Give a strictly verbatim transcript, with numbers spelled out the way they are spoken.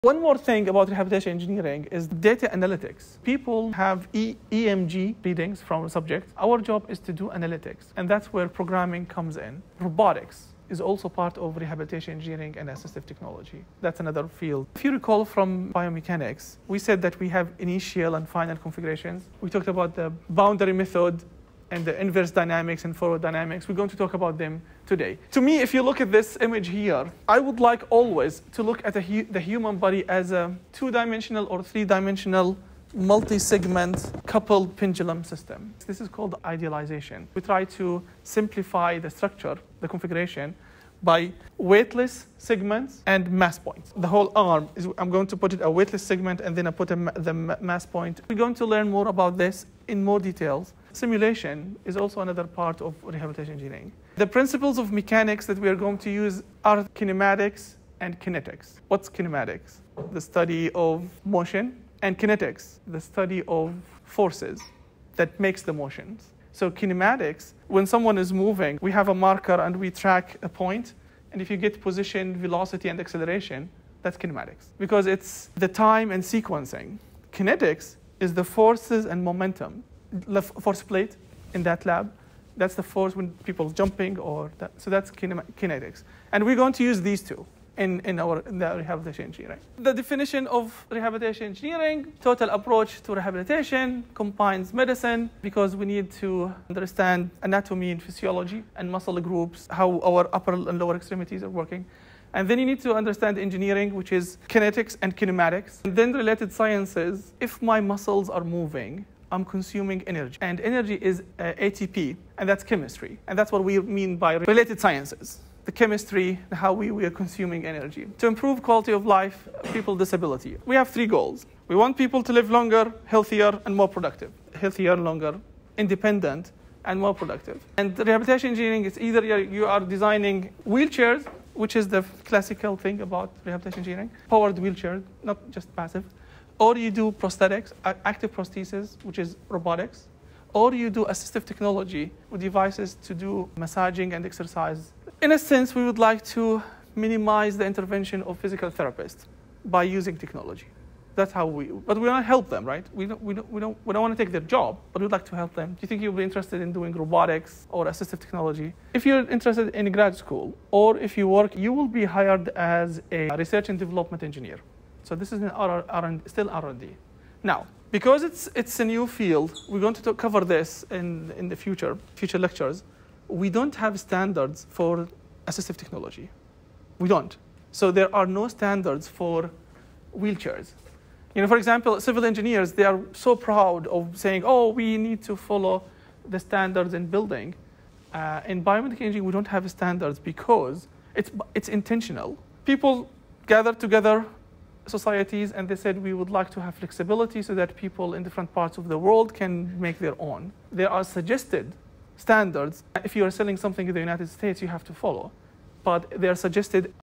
One more thing about rehabilitation engineering is data analytics. People have E M G readings from subjects. Our job is to do analytics, and that's where programming comes in. Robotics is also part of rehabilitation engineering and assistive technology. That's another field. If you recall from biomechanics, we said that we have initial and final configurations. We talked about the boundary method and the inverse dynamics and forward dynamics. We're going to talk about them today. To me, if you look at this image here, I would like always to look at the, hu the human body as a two-dimensional or three-dimensional multi-segment coupled pendulum system. This is called idealization. We try to simplify the structure, the configuration, by weightless segments and mass points. The whole arm, is, I'm going to put it a weightless segment and then I put a, the mass point. We're going to learn more about this in more details. Simulation is also another part of rehabilitation engineering. The principles of mechanics that we are going to use are kinematics and kinetics. What's kinematics? The study of motion, and kinetics, the study of forces that makes the motions. So kinematics, when someone is moving, we have a marker and we track a point, and if you get position, velocity, and acceleration, that's kinematics, because it's the time and sequencing. Kinetics is the forces and momentum. The force plate in that lab, that's the force when people jumping, or that, so that's kinetics. And we're going to use these two in, in our in the rehabilitation engineering. The definition of rehabilitation engineering, total approach to rehabilitation, combines medicine, because we need to understand anatomy and physiology and muscle groups, how our upper and lower extremities are working. And then you need to understand engineering, which is kinetics and kinematics. And then related sciences, if my muscles are moving, I'm consuming energy. And energy is uh, A T P, and that's chemistry. And that's what we mean by related sciences. The chemistry, how we, we are consuming energy. To improve quality of life, people with disability. We have three goals. We want people to live longer, healthier, and more productive. Healthier, longer, independent, and more productive. And rehabilitation engineering is either you are designing wheelchairs, which is the classical thing about rehabilitation engineering, powered wheelchairs, not just passive, or you do prosthetics, active prosthesis, which is robotics, or you do assistive technology with devices to do massaging and exercise. In a sense, we would like to minimize the intervention of physical therapists by using technology. That's how we, but we want to help them, right? We don't, we don't, we don't, we don't want to take their job, but we'd like to help them. Do you think you'll be interested in doing robotics or assistive technology? If you're interested in grad school, or if you work, you will be hired as a research and development engineer. So this is an R and D, still R and D. Now, because it's, it's a new field, we're going to cover this in, in the future, future lectures. We don't have standards for assistive technology. We don't. So there are no standards for wheelchairs. You know, for example, civil engineers, they are so proud of saying, oh, we need to follow the standards in building. Uh, in biomedical engineering, we don't have standards because it's, it's intentional. People gather together, societies, and they said we would like to have flexibility so that people in different parts of the world can make their own. There are suggested standards. If you are selling something in the United States, you have to follow. But they are suggested